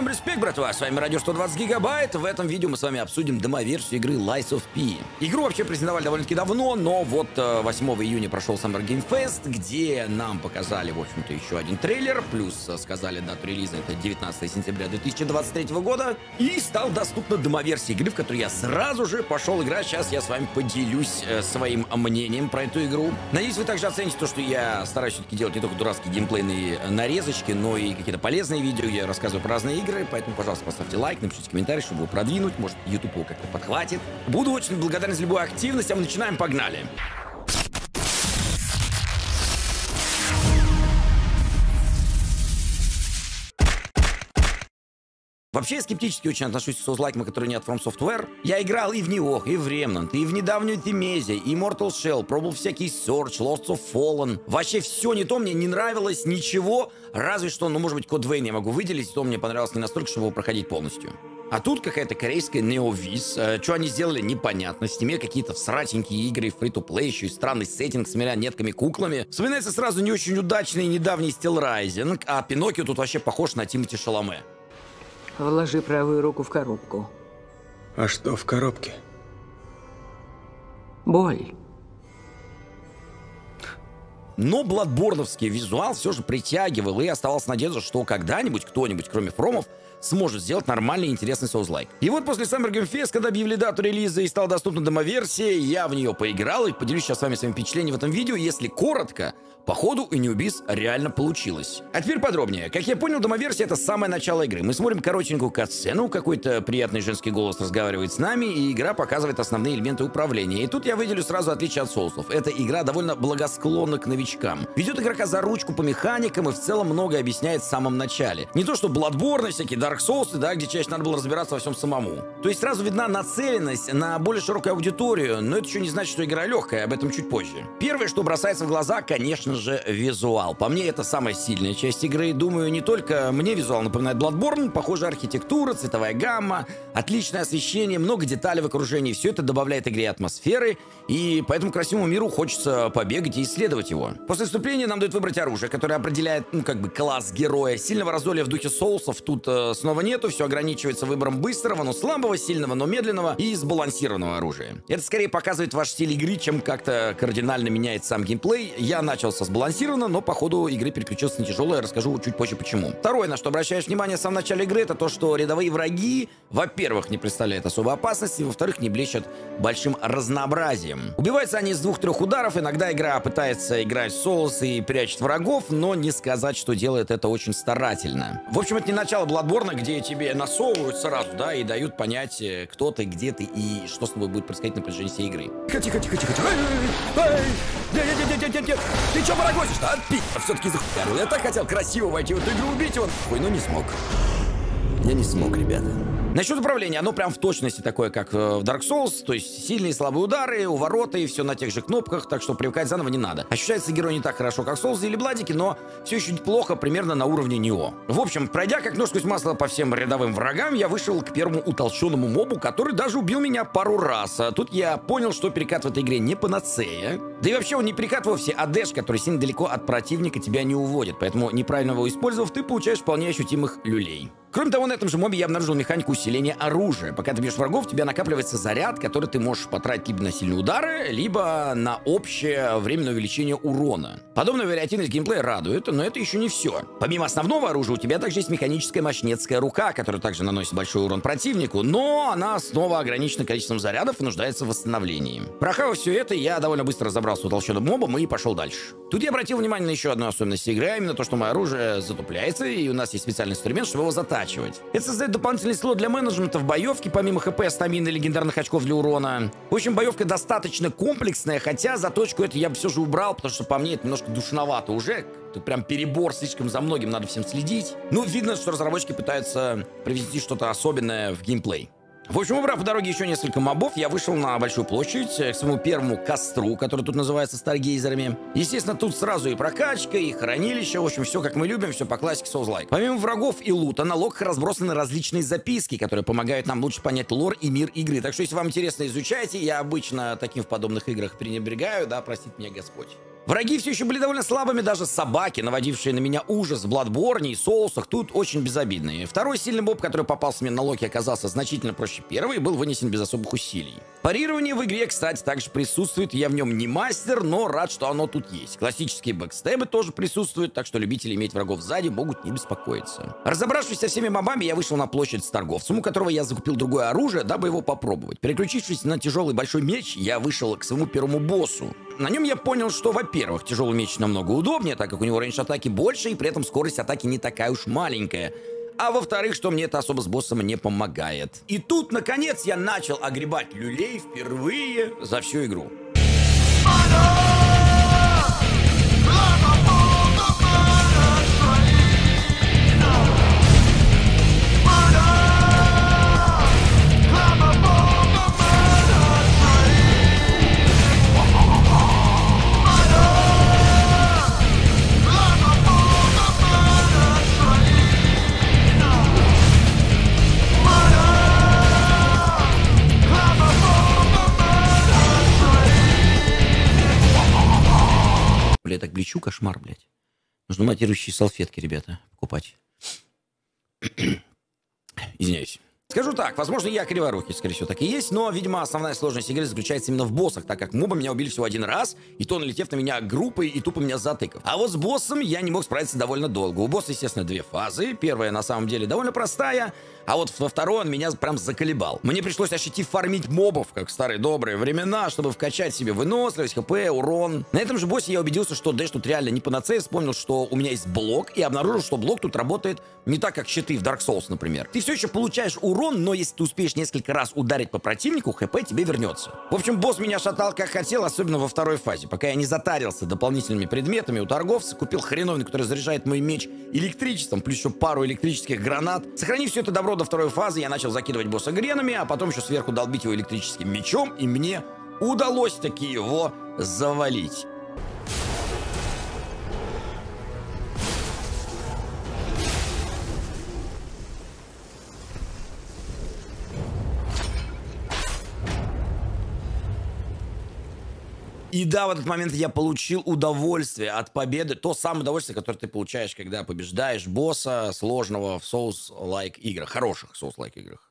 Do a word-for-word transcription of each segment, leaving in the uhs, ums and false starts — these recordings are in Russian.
Всем респект, братва, с вами Радио сто двадцать гигабайт. В этом видео мы с вами обсудим демоверсию игры Lies of P. Игру вообще презентовали довольно-таки давно, но вот восьмого июня прошел Summer Game Fest, где нам показали, в общем-то, еще один трейлер, плюс сказали дату релиза, это девятнадцатое сентября две тысячи двадцать третьего года, и стал доступна демоверсия игры, в которую я сразу же пошел играть. Сейчас я с вами поделюсь своим мнением про эту игру. Надеюсь, вы также оцените то, что я стараюсь все-таки делать не только дурацкие геймплейные нарезочки, но и какие-то полезные видео. Я рассказываю про разные игры, поэтому, пожалуйста, поставьте лайк, напишите комментарий, чтобы его продвинуть, может, YouTube его как-то подхватит. Буду очень благодарен за любую активность, а мы начинаем, погнали! Вообще, я скептически очень отношусь к соузлайкам, которые не от From Software. Я играл и в Nioh, и в Remnant, и в недавнюю Temezia, и Mortal Shell, пробовал всякие Surge, Lords of Fallen. Вообще все не то, мне не нравилось ничего, разве что, ну, может быть, Code Vein я могу выделить, то мне понравилось не настолько, чтобы его проходить полностью. А тут какая-то корейская NeoVis. Что они сделали, непонятно. В Steam какие-то всратенькие игры, фри-то-плей, еще и странный сеттинг с марионетками-куклами. Вспоминается сразу не очень удачный недавний Steel Rising, а Пиноккио тут вообще похож на Тимоти Шаломе. Вложи правую руку в коробку. А что в коробке? Боль. Но бладборновский визуал все же притягивал, и оставалась надежда, что когда-нибудь кто-нибудь, кроме фромов, сможет сделать нормальный и интересный соузлайк. И вот после Summer Game Fest, когда объявили дату релиза и стала доступна демоверсия, я в нее поиграл и поделюсь сейчас с вами своим впечатлением в этом видео. Если коротко, походу у NeoVis реально получилось. А теперь подробнее. Как я понял, демоверсия — это самое начало игры. Мы смотрим коротенькую кат-сцену, какой-то приятный женский голос разговаривает с нами, и игра показывает основные элементы управления. И тут я выделю сразу отличие от соусов. Эта игра довольно благосклонна к новичкам. Ведет игрока за ручку по механикам и в целом многое объясняет в самом начале. Не то что Bloodborne, всякие Dark Souls, да, где чаще надо было разбираться во всем самому. То есть сразу видна нацеленность на более широкую аудиторию, но это еще не значит, что игра легкая, об этом чуть позже. Первое, что бросается в глаза, конечно же, визуал. По мне, это самая сильная часть игры. Думаю, не только мне визуал напоминает Bloodborne, похожая архитектура, цветовая гамма, отличное освещение, много деталей в окружении. Все это добавляет игре атмосферы, и по этому красивому миру хочется побегать и исследовать его. После вступления нам дают выбрать оружие, которое определяет, ну, как бы, класс героя. Сильного раздолья в духе соусов тут э, снова нету, все ограничивается выбором быстрого, но слабого, сильного, но медленного и сбалансированного оружия. Это скорее показывает ваш стиль игры, чем как-то кардинально меняет сам геймплей. Я начал со сбалансированного, но по ходу игры переключился на тяжелое, я расскажу чуть позже почему. Второе, на что обращаешь внимание в самом начале игры, это то, что рядовые враги, во-первых, не представляют особой опасности, во-вторых, не блещут большим разнообразием. Убиваются они с двух-трех ударов, иногда игра пытается играть в соус и прячет врагов, но не сказать, что делает это очень старательно. В общем, это не начало Bloodborne, где тебе насовывают сразу, да, и дают понять, кто ты, где ты и что с тобой будет происходить на протяжении всей игры. Тихо, тихо, тихо, тихо, тихо. Нет, нет, нет, нет, нет, нет. Ты что барагозишь-то? Отпить! Все-таки захуярил. Я так хотел красиво войти в эту игру, убить его. Ой, ну не смог. Я не смог, ребята. Насчет управления, оно прям в точности такое, как в Dark Souls, то есть сильные и слабые удары, увороты, и все на тех же кнопках, так что привыкать заново не надо. Ощущается герой не так хорошо, как Souls или Бладики, но все еще неплохо, примерно на уровне Nioh. В общем, пройдя как нож сквозь масло по всем рядовым врагам, я вышел к первому утолщенному мобу, который даже убил меня пару раз. А тут я понял, что перекат в этой игре не панацея. Да и вообще он не перекат вовсе, а дэш, который сильно далеко от противника тебя не уводит, поэтому неправильно его использовав, ты получаешь вполне ощутимых люлей. Кроме того, на этом же мобе я обнаружил механику усиления оружия. Пока ты бьешь врагов, у тебя накапливается заряд, который ты можешь потратить либо на сильные удары, либо на общее временное увеличение урона. Подобная вариативность геймплея радует, но это еще не все. Помимо основного оружия, у тебя также есть механическая мощнецкая рука, которая также наносит большой урон противнику, но она снова ограничена количеством зарядов и нуждается в восстановлении. Прохавав все это, я довольно быстро разобрался с утолщенным мобом и пошел дальше. Тут я обратил внимание на еще одну особенность игры, а именно то, что мое оружие затупляется, и у нас есть специальный инструмент, чтобы его затачивать. Это создает дополнительный слот для менеджмента в боевке, помимо хп, стамины и легендарных очков для урона. В общем, боевка достаточно комплексная, хотя заточку эту я бы все же убрал, потому что по мне это немножко душновато уже. Тут прям перебор, слишком за многим надо всем следить. Ну, видно, что разработчики пытаются привнести что-то особенное в геймплей. В общем, убрав по дороге еще несколько мобов, я вышел на большую площадь к своему первому костру, который тут называется старгейзерами. Естественно, тут сразу и прокачка, и хранилище, в общем, все как мы любим, все по классике Souls-like. Помимо врагов и лута, на логах разбросаны различные записки, которые помогают нам лучше понять лор и мир игры. Так что, если вам интересно, изучайте. Я обычно таким в подобных играх пренебрегаю, да, простит меня Господь. Враги все еще были довольно слабыми, даже собаки, наводившие на меня ужас в Bloodborne и соусах, тут очень безобидные. Второй сильный моб, который попался мне на локе, оказался значительно проще первого и был вынесен без особых усилий. Парирование в игре, кстати, также присутствует, я в нем не мастер, но рад, что оно тут есть. Классические бэкстебы тоже присутствуют, так что любители иметь врагов сзади могут не беспокоиться. Разобравшись со всеми мобами, я вышел на площадь с торговцем, у которого я закупил другое оружие, дабы его попробовать. Переключившись на тяжелый большой меч, я вышел к своему первому боссу. На нем я понял, что, во-первых, тяжелый меч намного удобнее, так как у него рейндж атаки больше, и при этом скорость атаки не такая уж маленькая. А во-вторых, что мне это особо с боссом не помогает. И тут, наконец, я начал огребать люлей впервые за всю игру. Я так блещу, кошмар, блядь. Нужно матирующие салфетки, ребята, покупать. Извиняюсь. Скажу так, возможно, я криворукий, скорее всего, так и есть, но, видимо, основная сложность игры заключается именно в боссах, так как моба меня убили всего один раз, и то налетев на меня группой и тупо меня затыкав. А вот с боссом я не мог справиться довольно долго. У босса, естественно, две фазы. Первая, на самом деле, довольно простая, а вот во второй он меня прям заколебал. Мне пришлось аж идти фармить мобов, как в старые добрые времена, чтобы вкачать себе выносливость, хп, урон. На этом же боссе я убедился, что дэш тут реально не панацея, вспомнил, что у меня есть блок, и обнаружил, что блок тут работает не так, как щиты в Dark Souls, например. Ты все еще получаешь урон, но если ты успеешь несколько раз ударить по противнику, хп тебе вернется. В общем, босс меня шатал как хотел, особенно во второй фазе. Пока я не затарился дополнительными предметами у торговца, купил хреновину, который заряжает мой меч электричеством, плюс еще пару электрических гранат. Сохранив все это добро до второй фазы, я начал закидывать босса гренами, а потом еще сверху долбить его электрическим мечом, и мне удалось таки его завалить. И да, в этот момент я получил удовольствие от победы. То самое удовольствие, которое ты получаешь, когда побеждаешь босса сложного в Souls-like играх. Хороших Souls-like играх.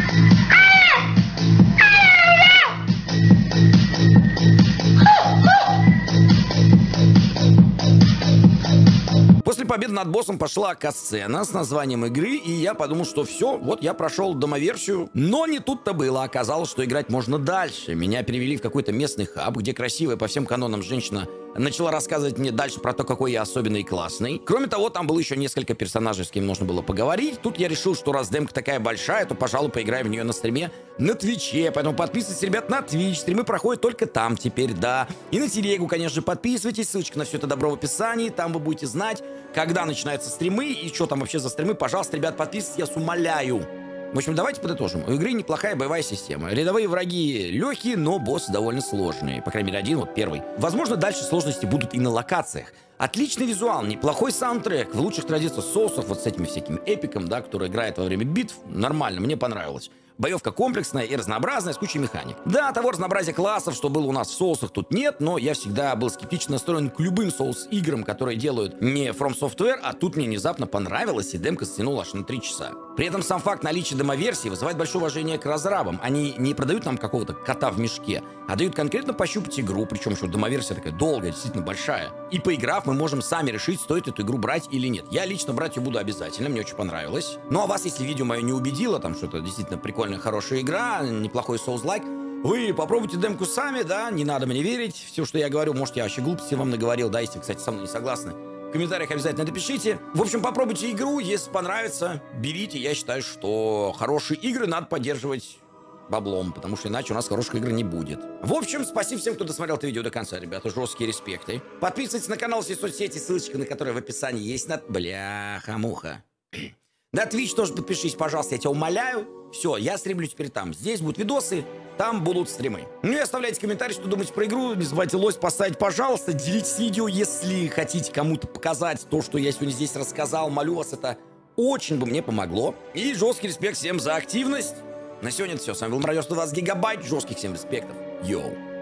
После победы над боссом пошла катсцена с названием игры, и я подумал, что все, вот я прошел домоверсию. Но не тут-то было. Оказалось, что играть можно дальше. Меня перевели в какой-то местный хаб, где красивая по всем канонам женщина начала рассказывать мне дальше про то, какой я особенный и классный. Кроме того, там было еще несколько персонажей, с кем можно было поговорить. Тут я решил, что раз демка такая большая, то, пожалуй, поиграем в нее на стриме на Твиче. Поэтому подписывайтесь, ребят, на Твич. Стримы проходят только там теперь, да. И на Телегу, конечно же, подписывайтесь. Ссылочка на все это добро в описании. Там вы будете знать, когда начинаются стримы и что там вообще за стримы. Пожалуйста, ребят, подписывайтесь, я вас умоляю. В общем, давайте подытожим. У игры неплохая боевая система. Рядовые враги легкие, но боссы довольно сложные. По крайней мере, один, вот первый. Возможно, дальше сложности будут и на локациях. Отличный визуал, неплохой саундтрек. В лучших традициях соусов, вот с этими всякими эпиком, да, который играет во время битв. Нормально, мне понравилось. Боевка комплексная и разнообразная, с кучей механик. Да, того разнообразия классов, что было у нас в соусах, тут нет, но я всегда был скептично настроен к любым соус-играм, которые делают не From Software, а тут мне внезапно понравилось, и демка стянула аж на три часа. При этом сам факт наличия демоверсии вызывает большое уважение к разрабам. Они не продают нам какого-то кота в мешке, а дают конкретно пощупать игру, причем что демоверсия такая долгая, действительно большая. И поиграв, мы можем сами решить, стоит эту игру брать или нет. Я лично брать ее буду обязательно, мне очень понравилось. Ну а вас, если видео мое не убедило, там что-то действительно прикольная, хорошая игра, неплохой Souls-like, вы попробуйте демку сами, да, не надо мне верить. Все, что я говорю, может, я вообще глупости вам наговорил, да, если вы, кстати, со мной не согласны. В комментариях обязательно напишите. В общем, попробуйте игру, если понравится, берите. Я считаю, что хорошие игры надо поддерживать баблом, потому что иначе у нас хороших игр не будет. В общем, спасибо всем, кто досмотрел это видео до конца, ребята. Жесткие респекты. Подписывайтесь на канал, все соцсети, ссылочка на которые в описании есть. На... Бляха-муха. На Twitch тоже подпишись, пожалуйста, я тебя умоляю. Все, я стримлю теперь там. Здесь будут видосы, там будут стримы. Ну и оставляйте комментарии, что думаете про игру. Не забывайте лось поставить, пожалуйста. Делитесь видео, если хотите кому-то показать то, что я сегодня здесь рассказал. Молю вас, это очень бы мне помогло. И жесткий респект всем за активность. На сегодня это все. С вами был Мародер сто двадцать гигабайт. Жестких всем респектов. Йоу.